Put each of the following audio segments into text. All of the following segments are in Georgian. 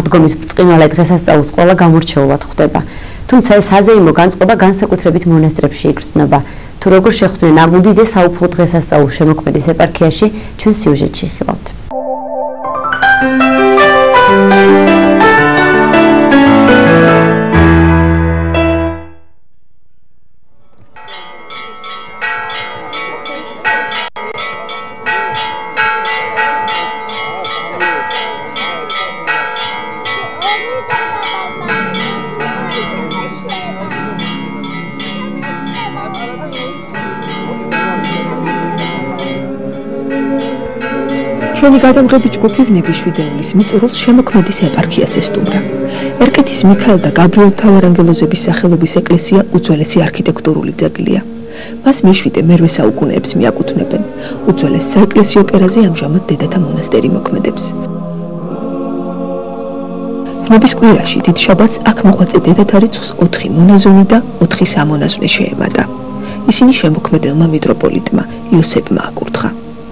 აღდგომის ბრწყინვალე დღესასწაულს ყველა გამორჩეულად ხვდება. თუმცა ეს საზეიმო განწყობა განსაკუთრებით მონასტრებში იგრძნობა. თუ როგორ შეხვდნენ უდიდეს საუფლო დღესასწაულს შემოქმედის ეპარქიაში, ჩვენ სიუჟეტში იხილავთ. ჩვენი გადამღები ჯგუფი ვნებიშვიდეულის მიწურულს შემოქმედის ეპარქიას ესტუმრა. ერკეთის მიქაელ და გაბრიელ მთავარანგელოზების სახელობის ეკლესია უძველესი არქიტექტურული ძეგლია. მას მეშვიდე მერვე საუკუნეებს მიაკუთვნებენ. უძველეს საეკლესიო კერაზე ამჟამად დედათა მონასტერი მოქმედებს. ვნების კვირაში დიდ შაბათს აქ მოღვაწე დედათა რიცხვს 4 მონაზონი და 4 სამონაზვნე შეემატა. ისინი შემოქმედებმა მიტროპოლიტმა იოსებმა აკურთხა.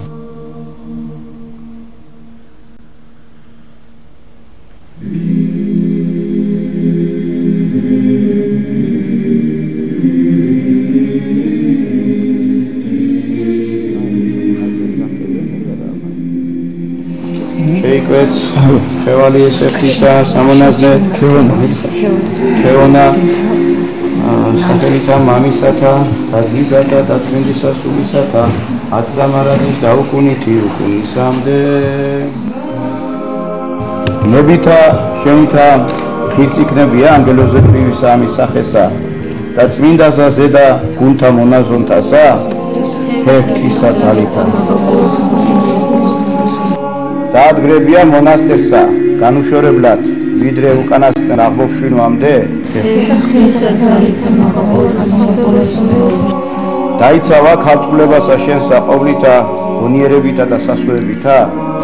შეიკვეც ხევალი ესეხისა სამონაზნე თეონა სახელითა მამისათა დაზგისათა და წმინდისა სულისათა აწლამარანის დაუქუნითი უკუნისამდე ნებითა შემითა ხის იქნებია ანგელოზე პრივისა ამის სახესა და წმინდასა ზედა გუნთა მონაზონთასა ხერხისა ძალითა დაადგრებია მონასტერსა განუშორებლად ვიდრე უკანასკნელ აღმოფშვინვამდე დაიცავა ქალწულებასა შენსა ყოვლითა გონიერებითა და სასუებითა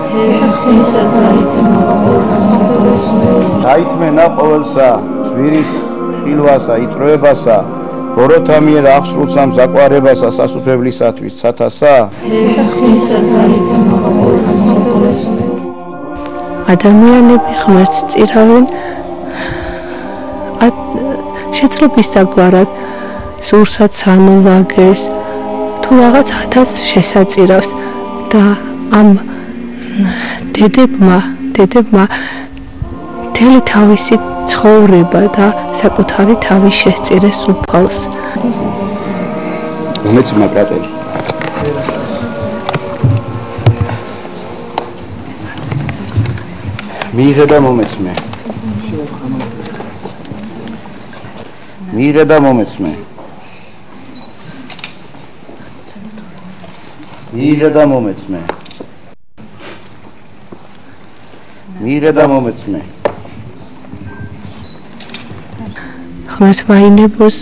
დაითმენა ყოველსა ზვირის ხილვასა იწროებასა ბოროთა მიერ აღსრულსა მზაკვარებასა სასუფევლისათვის ცათასა ადამიანები ღმერთს წირავენ შეძლების დაგვარად სურსად სანოვაგეს თუ რაღაც ათას შესაწირავს და ამ დედებმა მთელი თავისი ცხოვრება და საკუთარი თავი შესწირეს უფალს. უმეცმა კატელი მიიღება მომეცმე მიიღება მომეცმე მიიღება მომეცმე მიიღება მომეცმე ღმერთმა ინებოს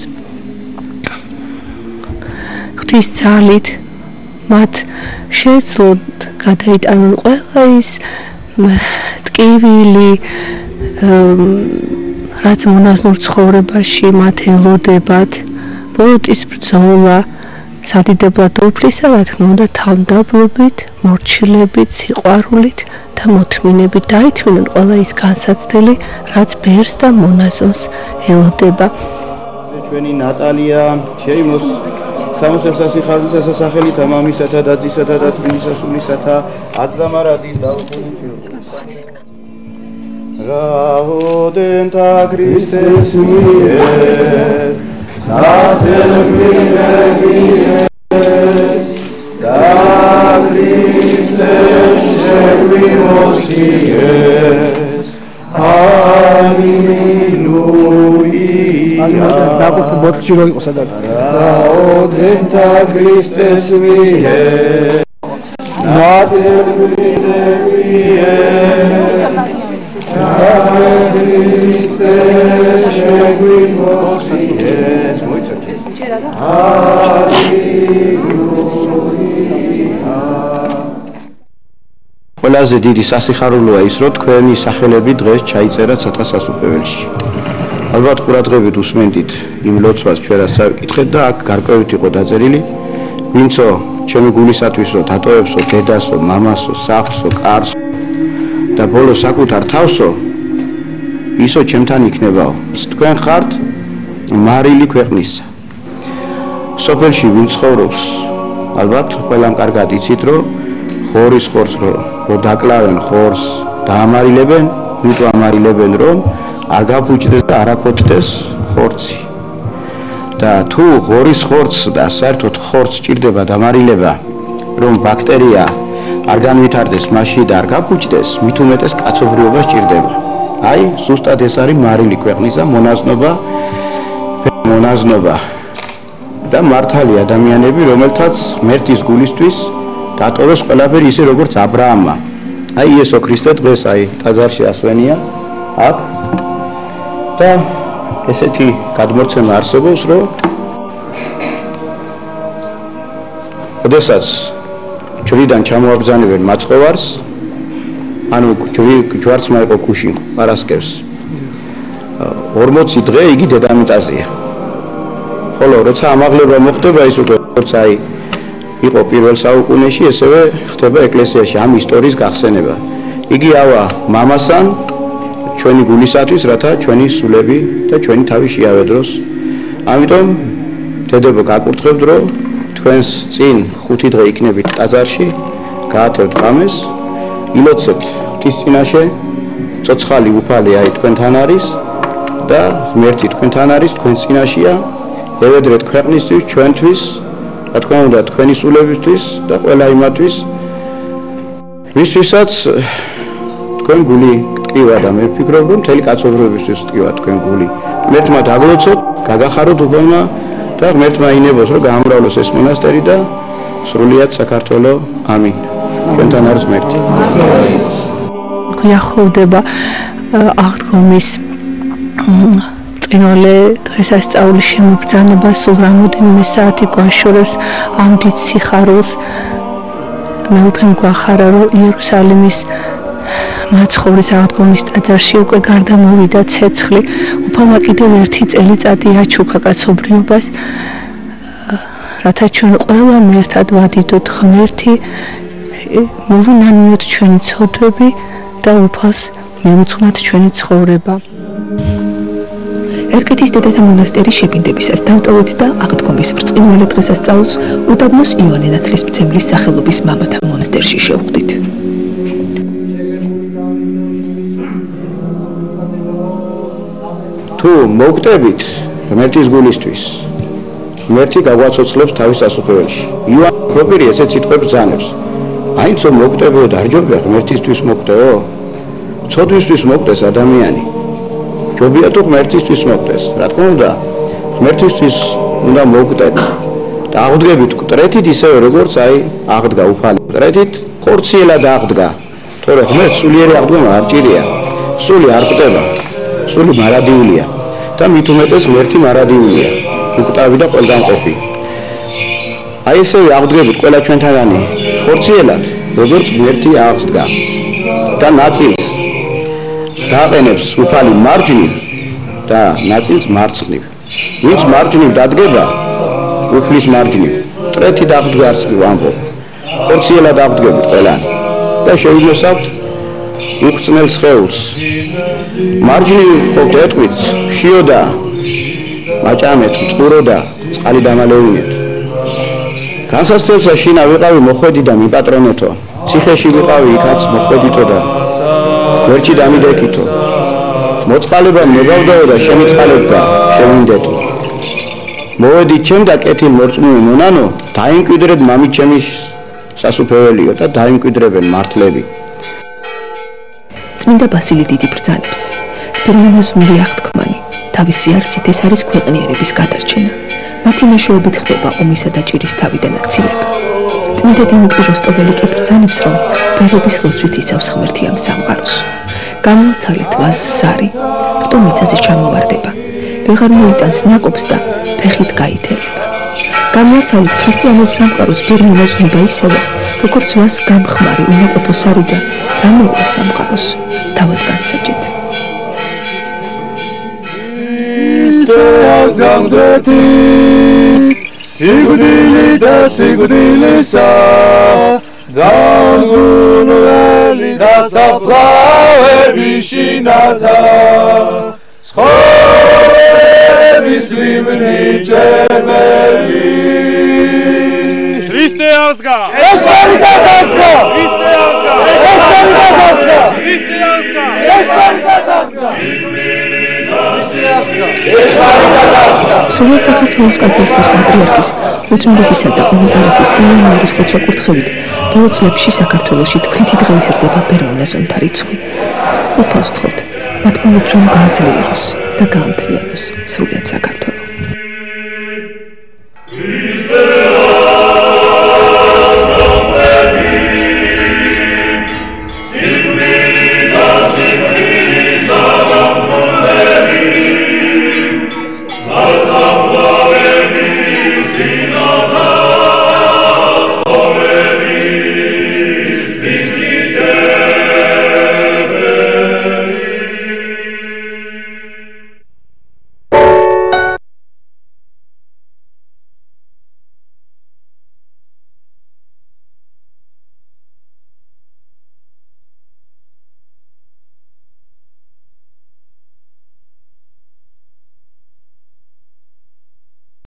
ღვთის ძალით მათ შეძლოთ გადაიტანონ ყველა ის ტკივილი რაც მონაზვნურ ცხოვრებაში მათ ელოდებათ ბოროტის ბრძოლა სადიდებლად უფლისა რა თქმა უნდა თავმდაბლობით მორჩილებით სიყვარულით და მოთმინებით დაითმნენ ყველა ის განსაცდელი რაც ბერს და მონაზონს ელოდება. ჩვენი ნატალია შეიმოს სამოსებსა სიხარულითა სასახელითა მამისათა და ძისათა და წმინდისა სულისათა აწლამარადის დაუქუნითი რაოდენთა ქრისტეს მიერ ნათელგვინებიეს და ქრისტეს შეგვიმოსიეს ალილუია დაგუპ ბოთში რო იყოს ადარ რაოდენთა ქრისტეს მიერ ნათელგვინებიეს ყველაზე დიდი სასიხარულოა ის, რომ თქვენი სახელები დღეს ჩაიწერა ცათა სასუფეველში. ალბათ ყურადღებით უსმენდით იმ ლოცვას ჩვენ რაც წავიკითხეთ და აქ გარკვევით იყო დაწერილი, ვინცო ჩემი გულისათვის რომ დატოვებსო დედასო, მამასო, სახლსო, კარსო და ბოლო საკუთარ თავსო ისო ჩემთან იქნებაო. თქვენ ხართ მარილი ქვეყნისა. სოფელში ვინ ცხოვრობს, ალბათ ყველამ კარგად იცით, რომ ხორის ხორცს რო დაკლავენ ხორს, დაამარილებენ, იმიტომ ამარილებენ, რომ არ გაფუჭდეს და არ აკოთდეს ხორცი. და თუ ღორის ხორცს და საერთოდ ხორცს ჭირდება დამარილება, რომ ბაქტერია არ განვითარდეს მასში და არ გაფუჭდეს, მით უმეტეს კაცობრიობას ჭირდება. აი, ზუსტად ეს არის მარილი ქვეყნისა მონაზნობა და მართალი ადამიანები, რომელთაც ღმერთის გულისთვის დატოვეს ყველაფერი ისე როგორც აბრაამმა. აი იესო ქრისტე დღეს აი ტაძარში ასვენია აქ და ესეთი გადმოცემა არსებობს, რომ როდესაც ჯვრიდან ჩამოაბრძანებენ მაცხოვარს, ანუ ჯვარცმა იყო ქუში პარასკევს 40 დღე იგი დედამიწაზეა. ხოლო როცა ამაღლება მოხდება, ის უკვე როგორც აი იყო პირველ საუკუნეში, ესევე ხდება ეკლესიაში ამ ისტორიის გახსენება. იგი ავა მამასთან ჩვენი გულისათვის, რათა ჩვენი სულები და ჩვენი თავი შეავედროს. ამიტომ დედებო გაკურთხებთ, რომ თქვენს წინ 5 დღე იქნებით ტაძარში, გაათევთ ღამეს, ილოცეთ ღვთის წინაშე, ცოცხალი უფალი აი თქვენთან არის და ღმერთი თქვენთან არის, თქვენ წინაშია. ევედრეთ ქვეყნისთვის, ჩვენთვის, რა თქმა უნდა, თქვენი სულებისთვის და ყველა იმათვის, ვისთვისაც თქვენ გული ტკივა და მე ვფიქრობ, რომ მთელი კაცობრიობისთვის ტკივა თქვენ გული. ღმერთმა დაგლოცოთ, გაგახაროთ უფალმა და ღმერთმა ინებოს, რომ გაამრავლოს ეს მონასტერი და სრულიად საქართველო. ამინ. ჩვენთან არის ღმერთი. ხვდება აღდგომის ბრწყინვალე დღესასწაულის შემობრძანება სულ რამოდენიმე საათი გვაშორებს ამ დიდ სიხარულს. მე უფენ გვახარა, რომ იერუსალიმის მაცხოვრის აღდგომის ტაძარში უკვე გარდამოვიდა ცეცხლი. უფალმა კიდევ ერთი წელიწადი აჩუქა კაცობრიობას, რათა ჩვენ ყველამ ერთად ვადიდოთ ღმერთი, მოვინანიოთ ჩვენი ცოდვები და უფალს მიუძღვნათ ჩვენი ცხოვრება. ერკეთის დედათა მონასტერი შეფინდებისას დავტოვეთ და აღდგომის ბრწყინვალე დღესასწაულს უდაბნოს იოანე ნათლისმცემლის სახელობის მამათა მონასტერში შევხვდით. თუ მოგტებით ღმერთის გულისთვის, ღმერთი გაგვაცოცხლებს თავის სასუფეველში. იოანე პროფიტი ესეთ სიტყვებს ბრძანებს. აინცო მოგტებო და არჯობია ღმერთისთვის მოგტეო, ცოდვისთვის მოგტეს ადამიანი. ჯობია თუ ღმერთისთვის მოგტეს. რა თქმა უნდა, ღმერთისთვის უნდა მოგტეთ და აღდგებით კტრეთით ისევე როგორც აი აღდგა უფალი. კტრეთით ხორციელად აღდგა. თორე ღმერთს სულიერი აღდგომა არ ჭირია. სული არ კვდება. სული მარადიულია და მით უმეტეს ღმერთი მარადიულია. უკტავი და ყველგანყოფი. აი ესევე აღდგებით ყველა ჩვენთაგანი ხორციელად, როგორც ღმერთი აღდგა და ნაწილს დააყენებს უფალი მარჯვნივ და ნაწილს მარცხნივ. ვინც მარჯვნივ დადგება, უფლის მარჯვნივ, ტრეთი დაღდგარს ვამბობ. ხორციელად აღდგებით ყველანი და შევიძლებთ უხრწნელ სხეულს. მარჯვნივ ყოფთ ეტყვით, შიოდა, მაჭამეთ, წყუროდა, წყალი დამალევინეთ. განსასწრელსა შინა ვიყავი მოხვედი და მიპატრონეთო, ციხეში ვიყავი იქაც მოხვედითო და გვერდში დამიდეკითო. მოწყალება მებავდაო და შემიწყალებდა შევინდეთო. მოვედით ჩემ და კეთილ მორწმუნე მონანო, დაიმკვიდრეთ მამით ჩემის სასუფეველიო და დაიმკვიდრებენ მართლები. წმინდა ბასილი დიდი ბრძანებს. პირველმაზრული აღთქმანი, თავისი არსით ეს არის ქვეყნიერების გადარჩენა. მათი მეშვეობით ხდება ომისა და ჭირის თავიდან აცილება. წმინდა დიმიტრი როსტოველი კი ბრძანებს, რომ ბერების ლოცვით იცავს ღმერთი ამ სამყაროს. გამოაცალეთ ვაზს ზარი, რტო მიწაზე ჩამოვარდება. ვეღარ მოიტანს ნაკობს და ფეხით გაითელება. გამოაცალეთ ქრისტიანულ სამყაროს ბერმონაზრობა ისევე, როგორც ვაზს გამხმარი უნაყოფო სარი და გამოულა სამყაროს თავად განსაჯეთ. Χριστეას გამგრეთი სიკვდილი და სიკვდილისა განზრუნველი და საფლავები შინათა მრჩეველი ქრისტე აღდგა ეს არის გადასხმა ქრისტე აღდგა ეს არის გადასხმა ქრისტე აღდგა ეს არის გადასხმა სულ საქართველოს კათოლიკოს პატრიარქის უწმინდესისა და უმეტარესის იმუნურის ლოცვა-კურთხევით ბოლო წლებში საქართველოში თქმითი დღე იზრდება ბერმონაზონთა რიცხვი. უფალს ვთხოვთ, მათ მოლოცვამ გააძლიეროს და გაამთლიანოს სრულიად საქართველო.